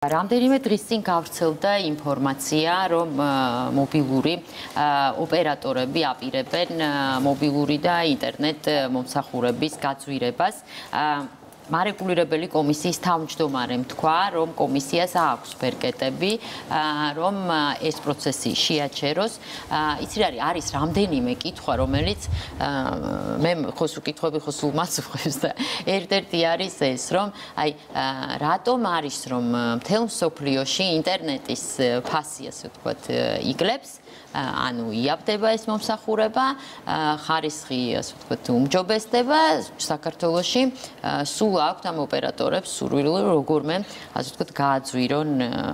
რამდენიმე დღის წინ გავრცელდა ინფორმაცია, რომ მობილური ოპერატორები აპირებენ მობილური და ინტერნეტ მომსახურების გაძვირებას. მარეგულირებელი კომისიის თავმჯდომარემ თქვა, რომ კომისიას აქვს ბერკეტები, რომ ეს პროცესი შეაჩეროს. იცი რა არის რამდენიმე კითხვა, რომელიც მე ხოს ვკითხები ხოს უმაცუხებს და ერთ-ერთი არის ეს, რომ აი რატომ არის რომ მთელ მსოფლიოში ინტერნეტის ფასი, ასე ვთქვათ, იგლებს ანუ იაფდება ეს მომსახურება, ხარისხი, ასე ვთქვათ, უმჯობესდება საქართველოში, სულ აქვთ ამ ოპერატორებს სურვილი როგორმე, ასე ვთქვათ, გააძვირონ,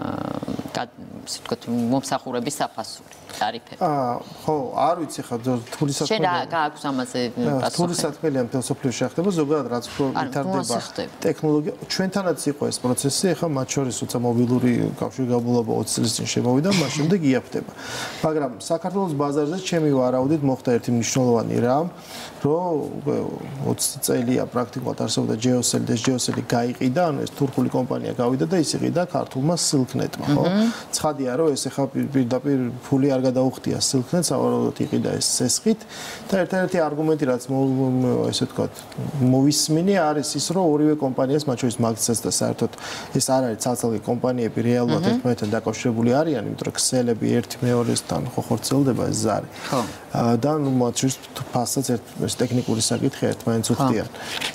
ასე ვთქვათ, მომსახურების საფასური ტარიფები. ხო, არ ვიცი ხა თული საქმეა. შენ რა გააქვს ამაზე პასუხი? თული საქმეა მთელ სოფლიოში ხდება, ზოგადად რაც ვითარდება ტექნოლოგია. ჩვენთანაც იყო ეს პროცესი, ახლა მათ შორის როცა მობილური კავშირგაბმულობა 20 წლის წინ შემოვიდა, მას შემდეგ იაფდება. მაგრამ საქართველოს ბაზარზე ჩემი ვარაუდით მოხდა ერთი მნიშვნელოვანი რამ, რომ 20 წელია პრაქტიკულად არსებობდა GeoCell და GeoCell-ი გაიყიდა, ანუ ეს თურქული კომპანია გავიდა და ის იყიდა ქართულმა Silknet-მა, ხო? ცხადია, რომ ეს ახლა პირდაპირ ფული არ გადაუხდია Silknet-ს, ავარაუდოდ იყიდა ეს სესხით და ერთ-ერთი არგუმენტი რაც ესე ვთქვათ, მოვისმინე არის ის, რომ ორივე კომპანიას, მათ შორის მაგცაც და საერთოდ ეს არ არის ცალ-ცალკე კომპანიები რეალურად ერთმანეთთან დაკავშირებული არიან, იმიტომ რომ ქსელები ერთი მეორესთან ხო ხორციელდება ეს ზარი. ხო. და ნუ მათ შორის ფასსაც ეს ტექნიკური საკითხი ერთმანეთს უხდიან.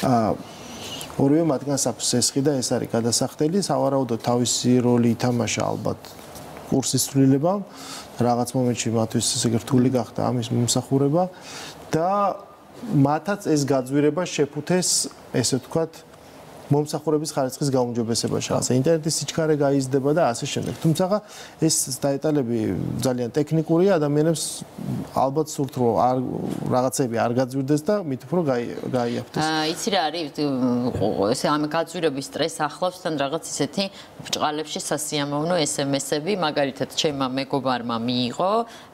ორივე მათგანს აქვს სესხი და ეს არის გადასახდელი, სავარაუდოდ თავისი როლი ითამაშა ალბათ კურსის ცვლილებამ, რაღაც მომენტში მათთვის ესე რთული გახდა ამის მომსახურება და მათაც ეს გაძვირება შეფუთეს, ესე ვთქვათ, მომსახურების ხარისხის გაუმჯობესებაში. ასე ინტერნეტის სიჩქარე გაიზრდება და ასე შემდეგ. თუმცა ეს დეტალები ძალიან ტექნიკურია, ადამიანებს ალბათ სურთ რომ რაღაცები არ გაძვირდეს და მით უფრო გაიაფთეს. იცი რა არის, ესე ამ გაძვირების სტრესს ახლავს თან რაღაც ისეთი ბჭყალებში სასიამოვნო SMS-ები, მაგალითად, ჩემმა მეგობარმა მიიღო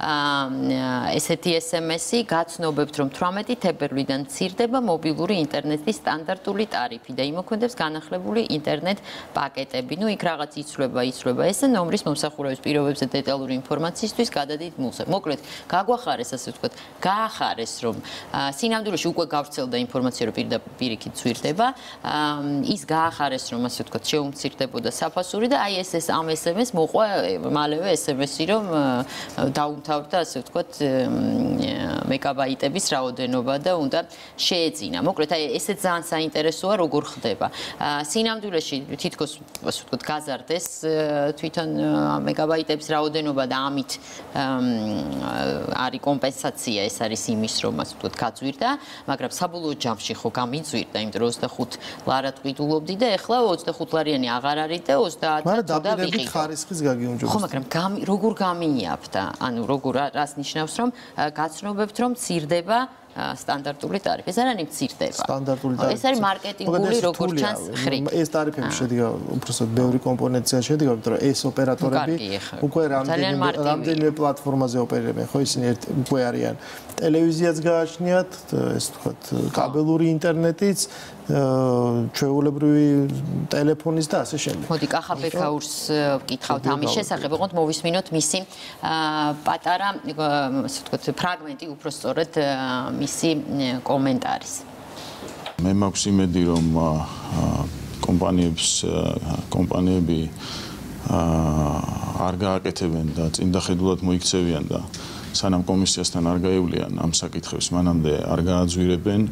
ესეთი SMS-ი, გაცნობებთ რომ 18 თებერვლიდან მცირდება მობილური ინტერნეტის სტანდარტული ტარიფი და იმოქმედებს განახლებული ინტერნეტ პაკეტები. ნუ იქ რაღაც იცვლება ესე ნომრის მომსახურების პირობებზე დეტალური ინფორმაციისთვის გადადით მულზე. მოკლედ, გაგვახარეს ასე ვთქვათ, გაახარეს რომ სინამდვილეში უკვე გავრცელდა ინფორმაცია რომ პირიქით ძვირდება, ის გაახარეს რომ ასე ვთქვათ, შეუმცირდებოდა საფასური და აი ეს ამ SMS მოყვა მალევე SMS-ი რომ დაუმთავრდა ასე ვთქვათ მეგაბაიტების რაოდენობა და უნდა შეეძინა. მოკლედ, აი ესე ძალიან საინტერესოა როგორ ხდება. სინამდვილეში თითქოს ასე ვთქვათ გაზარდეს თვითონ მეგაბაიტების რაოდენობა და ამით არის კომპენსაცია, ეს არის იმის რომ ასე ვთქვათ გაძვირდა, მაგრამ საბოლოო ჯამში ხო გამიძვირდა, იმიტომ რომ 25 ლარად ყიდულობდი და ეხლა 25 ლარიანი აღარ არის და 30 მაგრამ დაპირებით ხარისხის გაგიუმჯობესდა. ხო, მაგრამ როგორ გამიიაფთა? ანუ როგორ რას ნიშნავს რომ გაცნობებთ რომ მცირდება სტანდარტული ტარიფი. ეს არ არის მცირდება. სტანდარტული ტარიფი. ეს არის მარკეტინგული როგორც ჩანს ხრიკ. ეს ტარიფები შედგება უბრალოდ ბევრი კომპონენტიდან შედგება, იმიტომ რომ ეს ოპერატორები უკვე რამდენიმე პლატფორმაზე ოპერირებენ, ხო ისინი უკვე არიან ტელევიზიაც გააჩნიათ, ეს ვთქვათ, კაბელური ინტერნეტიც, ჩვეულებრივი ტელეფონის და ასე შემდეგ. მოდი კახაბეკაურს ვკითხავთ ამის შესახებ, ოღონდ მოვისმინოთ მისი პატარა, ასე ვთქვათ, ფრაგმენტი უпростоრად მისი კომენტარის. მე მაქვს იმედი, რომ კომპანიები არ გააკეთებენ და წინდახედულად მოიქცევიან და სანამ კომისიასთან არ გაივლიან ამ საკითხებს, მანამდე არ გააძვირებენ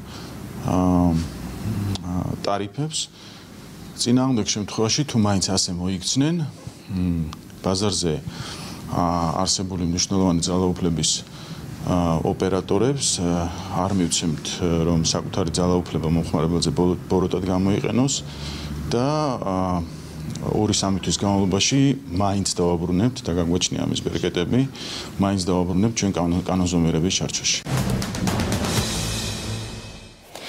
ტარიფებს. წინააღმდეგ შემთხვევაში თუ მაინც ასე მოიქცნენ, ბაზარზე არსებული მნიშვნელოვანი ძალაუფლების ოპერატორებს არ მივცემთ რომ საკუთარი ძალაუფლება მომხმარებელზე ბოროტად გამოიყენოს და 2-3 თვის განმავლობაში მაინც დავაბრუნებთ და გაგვაჩნია ამის ბერკეტები, მაინც დავაბრუნებთ ჩვენ კანონზომიერების ჩარჩოში.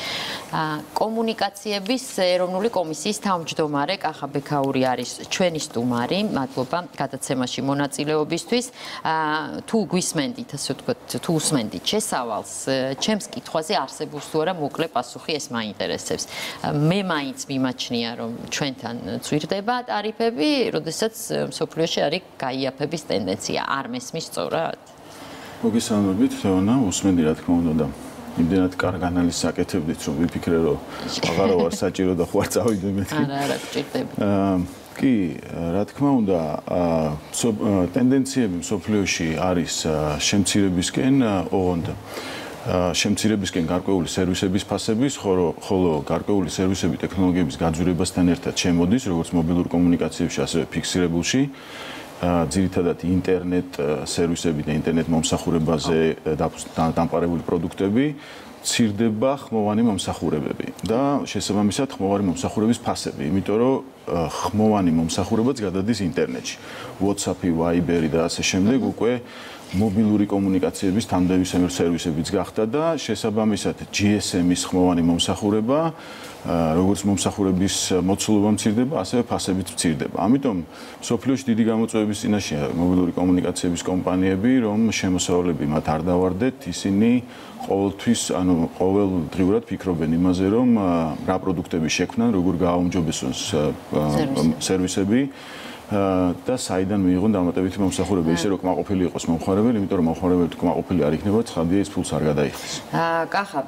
კომუნიკაციების ეროვნული კომისიის თავმჯდომარე კახა ბექაური არის ჩვენი სტუმარი. მადლობა გადაცემაში მონაწილეობისთვის. თუ გვისმენდით, ასე ვთქვათ, თუ უსმენდით შესავალს, ჩემს კითხვაზე არსებობს თუ არა მოკლე პასუხი, ეს მაინტერესებს. მე მაინც მიმაჩნია, რომ ჩვენთან ცვირდება ტარიფები, როდესაც მსოფლიოში არის გაიაფების ტენდენცია. არ მესმის სწორად? მოგესალმებით, თეონა, უსმენდი რა თქმა უნდა და იმდენად კარგ ანალიზს აკეთებდით, რომ ვიფიქრე, რომ აღარა ვარ საჭირო და ხوار წავიდე მეთქი. არა, გჭირდება. კი, რა თქმა უნდა, ტენდენციები მსოფლიოში არის შემცირებისკენ, ოღონდ შემცირებისკენ გარკვეული სერვისების ფასების, ხოლო გარკვეული სერვისები ტექნოლოგიების გაძვირებასთან ერთად შემოდის, როგორც მობილურ კომუნიკაციებში, ასევე ფიქსირებულში. ძირითადად ინტერნეტ სერვისები და ინტერნეტ მომსახურებაზე დამყარებული პროდუქტები ცირდება ხმოვანი მომსახურებები და შესაბამისად ხმოვანი მომსახურების ფასები, იმიტომ რომ ხმოვანი მომსახურებაც გადადის ინტერნეტში. WhatsApp-ი, Viber-ი და ასე შემდეგ უკვე მობილური კომუნიკაციების თანდავის სერვისებიც გახდა და შესაბამისად GSM-ის ხმოვანი მომსახურება როგორც მომსახურების მოცულობა მცირდება, ასევე ფასებიც მცირდება. ამიტომ მსოფლიოში დიდი გამოწვევების წინაშეა მობილური კომუნიკაციების კომპანიები, რომ შემოსავლები მათ არ დავარდეთ, ისინი ყოველთვის, ყოველდღიურად ფიქრობენ იმაზე, რომ რა პროდუქტები შექმნან, როგორ გააუმჯობესონ სერვისები და საიდან მიიღონ დამატებითი მომსახურება, ისე რომ კმაყოფილი იყოს მომხმარებელი, იმიტომ რომ მომხმარებელი თუ კმაყოფილი არ იქნება, ცხადია ის ფულს არ გადაიხდის. კახა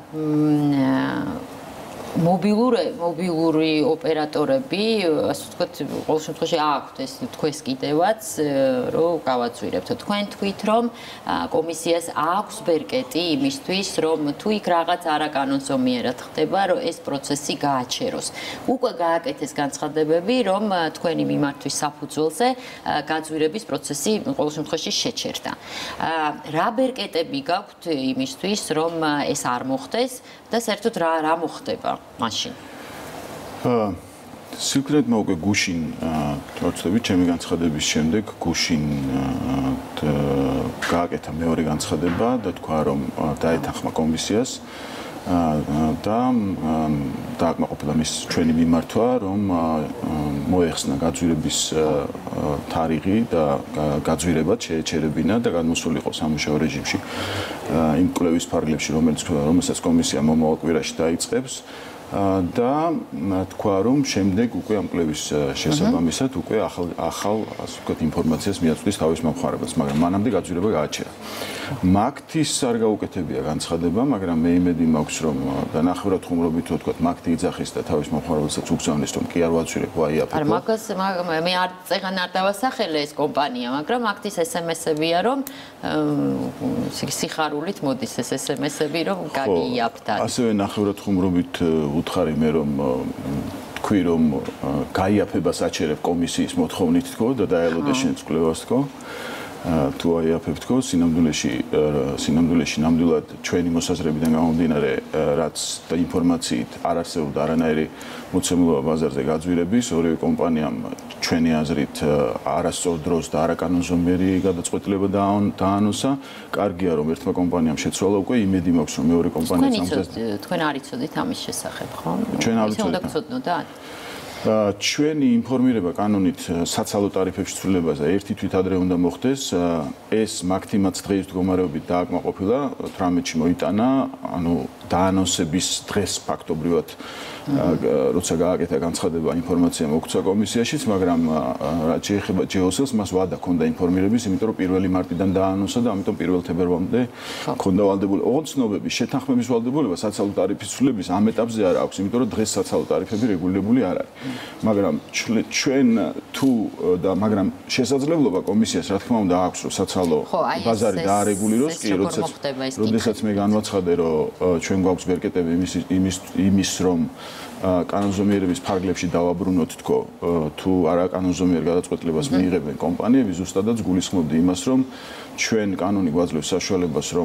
მობილური ოპერატორები, ასე ვთქვათ, ყოველ შემთხვევაში აქვთ ეს თქვენს კიდევაც, რომ გავაძვირებთ. თქვენ თქვით, რომ კომისიას აქვს ბერკეტი იმისთვის, რომ თუ იქ რაღაც არაკანონზომიერად ხდება, რომ ეს პროცესი გააჩეროს. უკვე გააკეთეს განცხადებები, რომ თქვენი მიმართვის საფუძველზე გაძვირების პროცესი ყოველ შემთხვევაში შეჩერდა. რა ბერკეტები გაქვთ იმისთვის, რომ ეს არ მოხდეს და საერთოდ რა მოხდება? მაშინ. სილკნეტმა უკვე გუშინ, თორემ ჩემი განცხადების შემდეგ გუშინ გააკეთა მეორე განცხადება და თქვა, რომ დაეთანხმა კომისიას და დააკმაყოფილა მის ჩვენი მიმართვა, რომ მოეხსნა გაძვირების თარიღი და გაძვირებად შეეჩერებინა და გადმოსულიყო სამუშაო რეჟიმში იმ კვლევის ფარგლებში, რომელსაც კომისია მომავალ კვირაში დაიწყებს. და თქვა, რომ შემდეგ უკვე ამ კვლევის შესაბამისად უკვე ახალ ასე ვთქვათ ინფორმაციას მიაწვდის თავის მომხმარებელს, მაგრამ მანამდე გაძვირება გააჩერა. მაგთის არ გაუკეთებია განცხადება, მაგრამ მე იმედი მაქვს, რომ და ნახევრად ხუმრობით ვთქვათ, მაგთი იძახის და თავის მომხმარებელსაც უგზავნის, რომ კი არ ვაძვირებ, ვაიაფებ. არა, მაგას მე არ წეგან არ დავასახელე ეს კომპანია, მაგრამ მაგთის SMS-ებია, რომ სიხარულით მოდის ეს SMS-ები, რომ გაგიაფთ. ასევე ნახევრად ხუმრობით უთხარი მე რომ თქვი რომ გაიაფებას აჩერებ კომისიის მოთხოვნით თქო და დაელოდე შენს კვლევას თქო თუ აიაფებ თქო სინამდვილეში ნამდვილად ჩვენი მოსაზრებიდან გამომდინარე რაც და ინფორმაციით არ არსებობდა არანაირი მოცემულობა ბაზარზე გაძვირების ორივე კომპანიამ ჩვენი აზრით არასწორ დროს და არაკანონზომიერი გადაწყვეტილება დაანონსა. კარგია რომ ერთმა კომპანიამ შეცვალა უკვე იმედი მაქვს რომ მეორე კომპანიაც თქვენ არ იცოდით ამის შესახებ, ხო? ჩვენ არ ვიცოდით. უნდა გწოდნოდათ? ჩვენი ინფორმირება კანონით საცალო ტარიფებში ცვლილებაზე ერთი თვით ადრე უნდა მოხდეს. ეს მაგთიმაც დღეის მდგომარეობით დააკმაყოფილა 18-ში მოიტანა, ანუ დაანონსების დღეს ფაქტობრივად როცა გააკეთა განცხადება ინფორმაცია მოგცა კომისიაშიც, მაგრამ რაც შეეხება ჯეოსელს, მას ვადა ქონდა ინფორმირების, იმიტომ რომ 1 მარტიდან დაანონსა და ამიტომ 1 თებერვალამდე ქონდა ვალდებული. ოღონდ ცნობები, შეთანხმების ვალდებულება საცალო ტარიფის ცვლილების ამ ეტაპზე არ აქვს, იმიტომ რომ დღეს საცალო ტარიფები რეგულირებული არ არის. მაგრამ ჩვენ მაგრამ შესაძლებლობა კომისიას რა თქმა უნდა აქვს, რომ საცალო ბაზარი დაარეგულიროს, კი, როდესაც მე განვაცხადე, რომ ჩვენ გვაქვს ბერკეტები იმის რომ კანონზომიერების ფარგლებში დავაბრუნოთ თქო თუ არა კანონზომიერ გადაწყვეტილებას მიიღებენ კომპანიები ზუსტადაც გულისხმობდი იმას რომ ჩვენ კანონი გვაძლევს საშუალებას რომ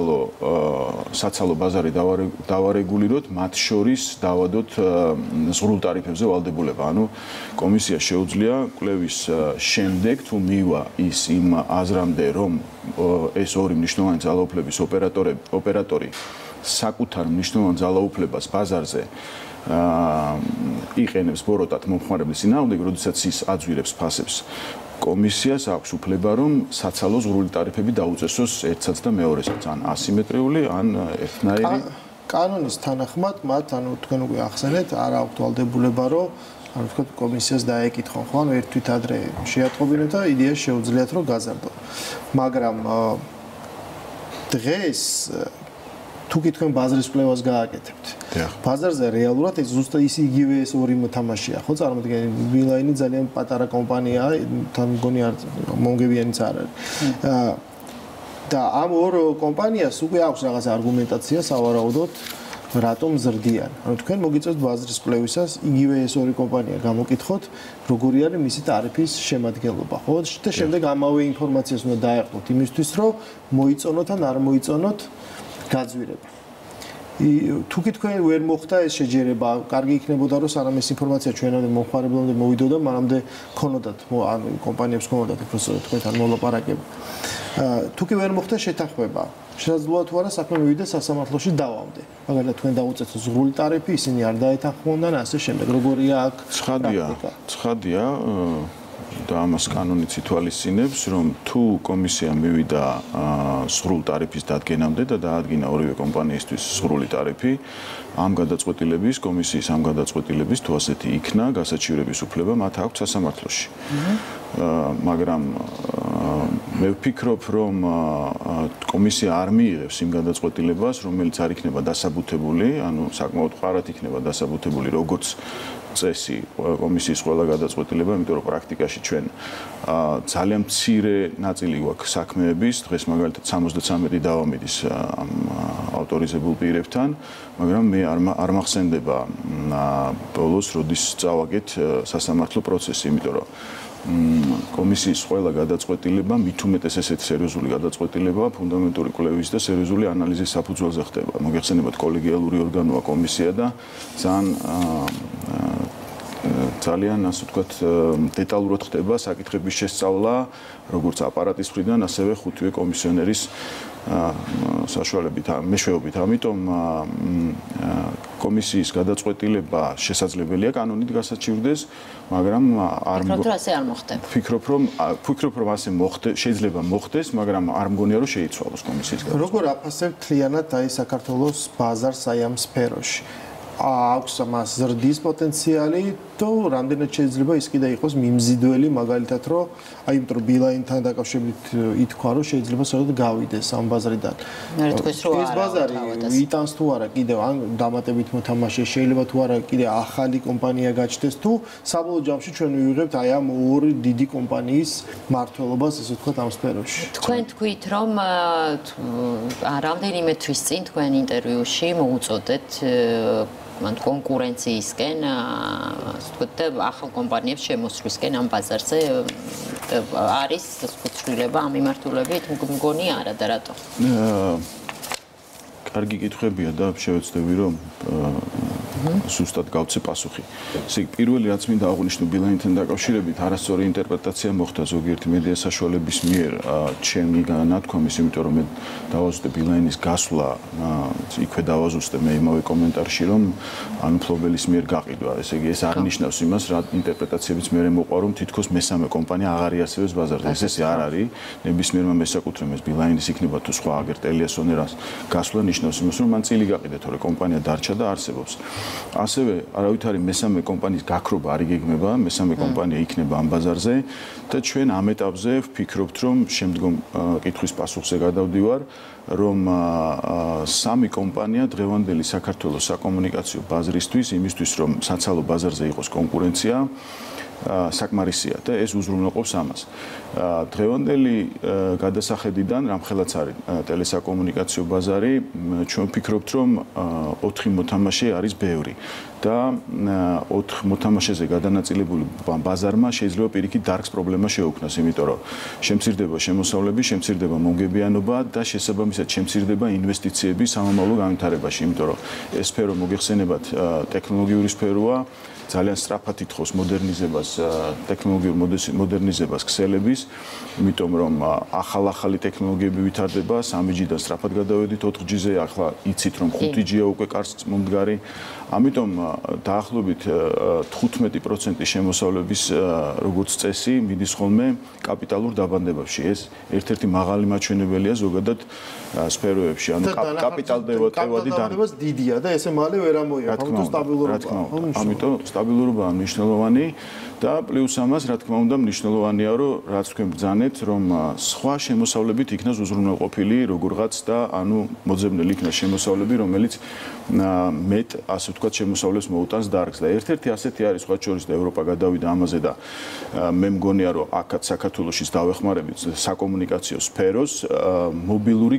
საცალო ბაზარი დავარეგულიროთ მათ შორის დავადოთ ზღვრულ ტარიფებზე ვალდებულება ანუ კომისია შეუძლია კვლევის შემდეგ თუ მივა ის იმ აზრამდე რომ ეს ორი მნიშვნელოვანი ძალაუფლების ოპერატორი საკუთარ მნიშვნელოვან ძალაუფლებას ბაზარზე იყენებს ბოროტად მომხმარებლის წინააღმდეგ, როდესაც ის აძვირებს ფასებს. კომისიას აქვს უფლება, რომ საცალო ზღვრული ტარიფები დაუწესოს ერთსაც და მეორესაც, ან ასიმეტრიული, ან ერთნაირი. კანონის თანახმად, მათ, თქვენ უკვე ახსენეთ, არ აქვთ ვალდებულება, რომ თქვენ კომისიას დაეკითხონ, ხო, ერთ თვით ადრე შეატყობინოთ და იდეა შეუძლიათ, რომ გაზარდონ. მაგრამ დღეს თუ თქვენ ბაზრის კვლევას გააკეთებთ. ბაზარზე რეალურად ეს ზუსტად იგივე ეს ორი მოთამაშეა, ხო? წარმოიდგინეთ, ბილაინი ძალიან პატარა კომპანიაა, თან მგონი არ მომგებიანიც არ არის. და ამ ორ კომპანიას უკვე აქვს რაღაც არგუმენტაცია სავარაუდოდ, რატომ ზრდიან. ანუ თქვენ მოგიწევთ ბაზრის კვლევისას იგივე ეს ორი კომპანია გამოკითხოთ, როგორი არის მისი ტარიფის შემადგენლობა, ხო? და შემდეგ ამავე ინფორმაციას უნდა დაეყოთ იმისთვის, რომ მოიწონოთ ან არ მოიწონოთ გაძვირება. თუ თქვენ ვერ მოხდა ეს შეჯერება, კარგი იქნებოდა რომ სანამ ეს ინფორმაცია ჩვენამდე მომხმარებლამდე მოვიდოდა, მანამდე ქონოდათ, ანუ კომპანიებს ქონოდათ უბრალოდ თქვენთან მოლაპარაკება. თუ კი ვერ მოხდა შეთანხმება, შესაძლოა თუ არა საქმე მივიდეს სასამართლოში დავამდე. მაგალითად თქვენ დაუწესოთ ზღვრული ტარიფი, ისინი არ დაეთანხმონდან, ასე შემდეგ. როგორია აქ პრაქტიკა? ცხადია და ამას კანონიც ითვალისწინებს, რომ თუ კომისია მივიდა ზღვრულ ტარიფის დადგენამდე და დაადგინა ორივე კომპანიისთვის ზღვრული ტარიფი, ამ გადაწყვეტილების, კომისიის ამ გადაწყვეტილების თუ ასეთი იქნა გასაჩივრების უფლება მათ აქვს სასამართლოში. მაგრამ მე ვფიქრობ, რომ კომისია არ მიიღებს იმ გადაწყვეტილებას, რომელიც არ იქნება დასაბუთებული, ანუ საკმაოდ მყარად იქნება დასაბუთებული როგორც წესი კომისიის ყველა გადაწყვეტილება, იმიტომ რომ პრაქტიკაში ჩვენ ძალიან მცირე ნაწილი გვაქვს საქმეების, დღეს მაგალითად 73 დავა მიდის ამ ავტორიზებულ პირებთან, მაგრამ მე არ მახსენდება ბოლოს როდის წავაგეთ სასამართლო პროცესი, იმიტომ რომ კომისიის ყველა გადაწყვეტილება, მით უმეტეს ესეთი სერიოზული გადაწყვეტილება, ფუნდამენტური კვლევის და სერიოზული ანალიზის საფუძველზე ხდება. მოგეხსენებათ, კოლეგიალური ორგანოა კომისია და ძალიან, ასე ვთქვათ, დეტალურად ხდება საკითხების შესწავლა, როგორც აპარატის მხრიდან, ასევე ხუთივე კომისიონერის საშუალებით, მეშვეობით. ამიტომ კომისიის გადაწყვეტილება შესაძლებელია კანონით გასაჩივრდეს, მაგრამ ვფიქრობ, რომ ასე შეიძლება მოხდეს, მაგრამ არ მგონია, რომ შეიცვალოს კომისიის გადაწყვეტილება. როგორ აფასებთ მთლიანად აი საქართველოს ბაზარს აი ამ სფეროში? აქვს მას ზრდის პოტენციალი და რამდენად შეიძლება ის კიდე იყოს მიმზიდველი, მაგალითად, რომ აი იმიტომ რომ ბილაინთან დაკავშირებით ითქვა, რომ შეიძლება საერთოდ გავიდეს ამ ბაზრიდან. ეს ბაზარი იტანს თუ არა კიდევ ან დამატებით მოთამაშე, შეიძლება თუ არა კიდე ახალი კომპანია გაჩნდეს თუ საბოლოო ჯამში ჩვენ მივიღებთ აი ამ ორი დიდი კომპანიის მმართველობას, ესე ვთქვათ, ამ სფეროში. თქვენ თქვით, რომ რამდენიმე თვის წინ თქვენ ინტერვიუში მოუწოდეთ ან კონკურენციისკენ, ასე ვთქვათ, ახალ კომპანიებს შემოსვლისკენ ამ ბაზარზე არის ცვლილება ამ მიმართულებით, მგონი არა და რატო? კარგი კითხვებია და შევეცდები რომ ზუსტად გავცე პასუხი. ესე პირველი რაც მინდა აღვნიშნო ბილაინთან დაკავშირებით, არასწორი ინტერპრეტაცია მოხდა ზოგიერთი მედია საშუალების მიერ ჩემი განათქვამის, იმიტომ რომ მე დავაზუსტე ბილაინის გასვლა, იქვე დავაზუსტე მე იმავე კომენტარში, რომ ანუ ფლობელის მიერ გაყიდვა. ესე იგი ეს არ ნიშნავს იმას, რა ინტერპრეტაციებიც მე მოყვა, რომ თითქოს მესამე კომპანია აღარ იარსებებს ბაზარზე. ეს არ არის. ნებისმიერმა მესაკუთრემეს ბილაინის იქნება თუ სხვა აგერ ტელიასონერას გასვლა ნიშნავს იმას, რომ მან წილი გაყიდა, თორე კომპანია დარჩა და არსებობს. ასევე არავითარი მესამე კომპანიის გაქრობა არ იგეგმება, მესამე კომპანია იქნება ამ ბაზარზე და ჩვენ ამ ეტაპზე ვფიქრობთ, რომ შემდგომ კითხვის პასუხზე გადავდივარ, რომ სამი კომპანია დღევანდელი საქართველოს საკომუნიკაციო ბაზრისთვის, იმისთვის რომ საცალო ბაზარზე იყოს კონკურენცია, საკმარისია და ეს უზრუნველყოფს ამას. დღევანდელი გადასახედიდან, რამხელაც არის ტელესაკომუნიკაციო ბაზარი, ჩვენ ვფიქრობთ, რომ 4 მოთამაშე არის ბევრი და 4 მოთამაშეზე გადანაწილებული ბაზარმა შეიძლება პირიქით დარგს პრობლემა შეუქმნას, იმიტომ რომ შემცირდება შემოსავლები, შემცირდება მომგებიანობა და შესაბამისად შემცირდება ინვესტიციები სამომავლო განვითარებაში, იმიტომ რომ ეს სფერო მოგეხსენებათ ტექნოლოგიური სფეროა ძალიან სწრაფად ითხოვს მოდერნიზებას, ტექნოლოგიურ მოდერნიზებას ქსელების, იმიტომ რომ ახალი ტექნოლოგიები ვითარდება, 3G-დან სწრაფად გადავედით 4G-ზე, ახლა იცით რომ 5G-ია უკვე კარგ მომდგარი. ამიტომ დაახლოებით 15% შემოსავლების როგორც წესი მიდის ხოლმე კაპიტალურ დაბანდებაში. ეს ერთ-ერთი მაღალი მაჩვენებელია ზოგადად სფეროებში. ანუ კაპიტალდევატევადი დაბანდება დიდია და ესე მალე ვერ ამოიღებს, ამიტომ სტაბილურობაა. ამიტომ სტაბილურობაა მნიშვნელოვანი და პლუს ამას რა თქმა უნდა მნიშვნელოვანია რომ რაც თქვენ ბრძანეთ რომ სხვა შემოსავლებით იქნას უზრუნველყოფილი როგორღაც და ანუ მოძებნილი იქნას შემოსავლები რომელიც მეტ ასე ვთქვათ შემოსავლებს მოუტანს დარგს და ერთ-ერთი ასეთი არის სხვა შორის და ევროპა გადავიდა ამაზე და მე მგონია რომ აქაც საქართველოშიც დავეხმარებით საკომუნიკაციო სფეროს მობილური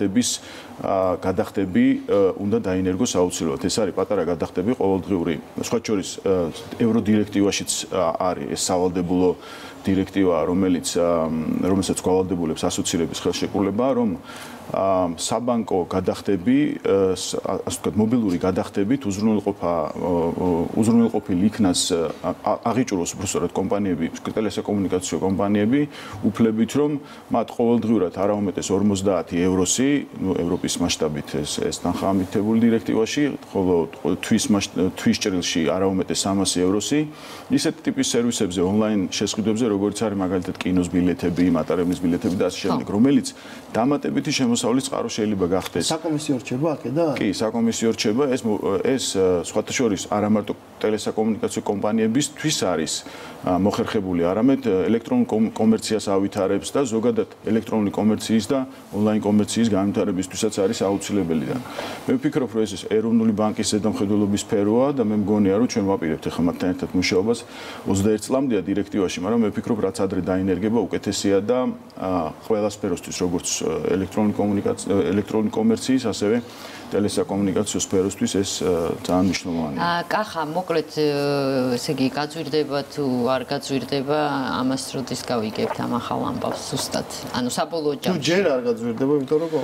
გადახდები უნდა დაინერგოს აუცილებლად ეს არის პატარა გადახდები ყოველდღიური სხვა შორის ევროდირექტივაშიც არის ეს სავალდებულო დირექტივა რომელსაც გვალდებულებს ასოცირების ხელშეკრულება რომ საბანკო გადახდები ასე ვთქვათ მობილური გადახდებით უზრუნველყოფილი იქნას აღიჭუროს უბრალოდ კომპანიები ტელესაკომუნიკაციო კომპანიები უფლებით რომ მათ ყოველდღიურად არაუმეტეს 50 ევროსი ევროპის მასშტაბით ეს თანხამიტებული დირექტივაში ხოლო თვის ჭრილში არაუმეტეს 300 ევროსი ისეთ ტიპის სერვისებზე ონლაინ შესყიდვებზე როგორც არის მაგალითად კინოს ბილეთები, მატარებლის ბილეთები და ასე შემდეგ, რომელიც დამატებითი შემოსავლის წყარო შეიძლება გახდეს. საკომისიო რჩება აქედან? კი, საკომისიო რჩება, ეს სხვათა შორის არა მარტო ტელესაკომუნიკაციო კომპანიებისთვის არის მოხერხებული, არამედ ელექტრონულ კომერციას ავითარებს და ზოგადად ელექტრონული კომერციის და ონლაინ კომერციის განვითარებისთვისაც არის აუცილებელი და მე ვფიქრობ, რომ ეს ეროვნული ბანკის ზედამხედველობის სფეროა და მე მგონია, რომ ჩვენ ვაპირებთ ახლა მათთან ერთად მუშაობას 21 წლამდეა დირექტივაში, მაგრამ მე ვფიქრობ, რაც ადრე დაინერგება უკეთესია და ყველა სფეროსთვის, როგორც ელექტრონული კომერციის, ასევე ტელესაკომუნიკაციო სფეროსთვის ეს ძალიან მნიშვნელოვანია. კახა, მოკლედ, ესე იგი, გაძვირდება თუ არ გაძვირდება, ამას როდის გავიგებთ ამ ახალ ამბავს ზუსტად? ანუ საბოლოო ჯამში. თუ ჯერ არ გაძვირდება, იმიტომ რომ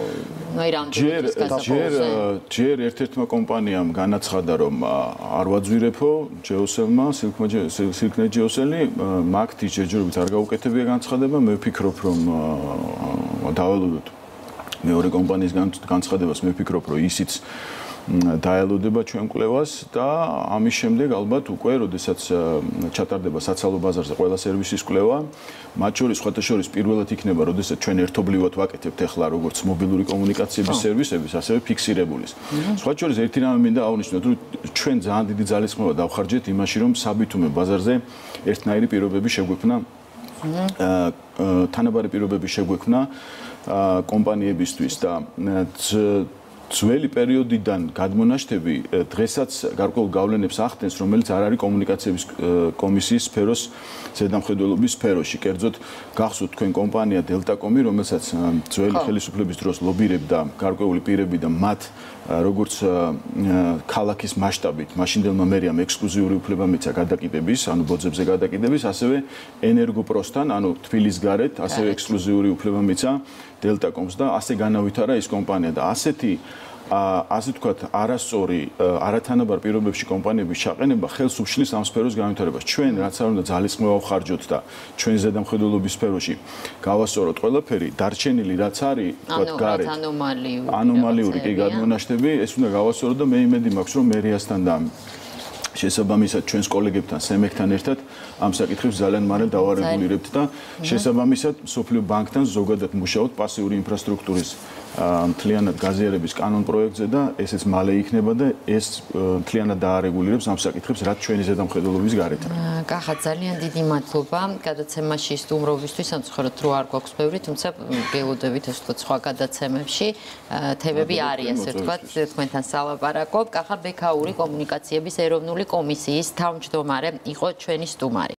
ჯერ ერთ-ერთმა კომპანიამ განაცხადა, რომ არ ვაძვირებო, ჯეოსელმა, სილკნე ჯეოსელი, მაგთი ჯერჯერობით არ გაუკეთებია განცხადება, მე ვფიქრობ, რომ დავალოდოთ მეორე კომპანიის განცხადებას მე ვფიქრობ, რომ ისიც დაელოდება ჩვენ კვლევას და ამის შემდეგ ალბათ უკვე, როდესაც ჩატარდება საცალო ბაზარზე ყველა სერვისის კვლევა, მათ შორის სხვათა შორის პირველად იქნება, როდესაც ჩვენ ერთობლივად ვაკეთებთ ახლა როგორც მობილური კომუნიკაციების სერვისების, ასევე ფიქსირებულის. სხვათა შორის ერთი რამე მინდა აღვნიშნოთ, რომ ჩვენ ძალიან დიდი ძალისხმევა დავხარჯეთ იმაში, რომ საბითუმე ბაზარზე ერთნაირი პირობები შეგვექმნა თანაბარი პირობები შეგვექმნა კომპანიებისთვის და ძველი პერიოდიდან გადმონაშთები დღესაც გარკვეულ გავლენებს ახდენს, რომელიც არ არის კომუნიკაციების კომისიის სფეროს ზედამხედველობის სფეროში. კერძოდ, გახსოვთ თქვენ კომპანია დელტაკომი, რომელსაც ძველი ხელისუფლების დროს ლობირებდა გარკვეული პირები და მათ როგორც ქალაქის მასშტაბით მაშინდელმა მერიამ ექსკლუზიური უფლება მიცა გადაკიდების, ანუ ბოძებზე გადაკიდების, ასევე ენერგოპროსთან, ანუ თბილის გარეთ, ასევე ექსკლუზიური უფლება მიცა დელტაკომს და ასე განავითარა ეს კომპანია და ასე ვთქვათ, არასწორი, არათანაბარ პირობებში კომპანიების ჩაყენება ხელს უშლის ამ სფეროს განვითარებას. ჩვენ რაც არ უნდა ძალისხმევა ვხარჯოთ და ჩვენ ზედამხედველობის სფეროში გავასწოროთ ყველაფერი, დარჩენილი რაც არის, ვთქვათ, გარეთ ანომალიური კი გადმონაშთები, ეს უნდა გავასწოროთ და მე იმედი მაქვს, რომ მერიასთან და შესაბამისად ჩვენს კოლეგებთან, სემეკთან ერთად ამ საკითხებს ძალიან მალე დავარეგულირებთ და შესაბამისად სოფლიო ბანკთან ზოგადად მუშაობთ პასიური ინფრასტრუქტურის მთლიანად გაზიარების კანონ პროექტზე და ესეც მალე იქნება და ეს მთლიანად დაარეგულირებს ამ საკითხებს, რაც ჩვენი ზედამხედველობის გარეთ არის. კახა, ძალიან დიდი მადლობა გადაცემაში სტუმრობისთვის, ან ცხოვრობთ რო არ გვაქვს ბევრი, თუმცა გელოდებით ასე ვთქვათ სხვა გადაცემებში თემები არის, ასე ვთქვათ, თქვენთან სალაპარაკობ. კახა ბექაური კომუნიკაციების ეროვნული კომისიის თავმჯდომარე იყო ჩვენი სტუმარი.